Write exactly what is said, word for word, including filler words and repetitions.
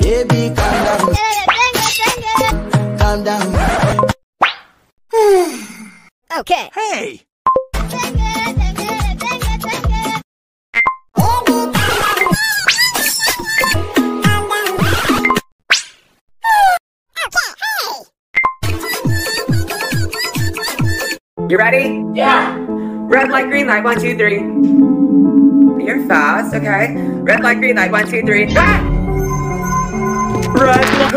Baby, calm down. Calm down. Okay. Hey! You ready? Yeah. Red light, green light, one, two, three. You're fast, okay. Red light, green light, one, two, three. Ah! Red light.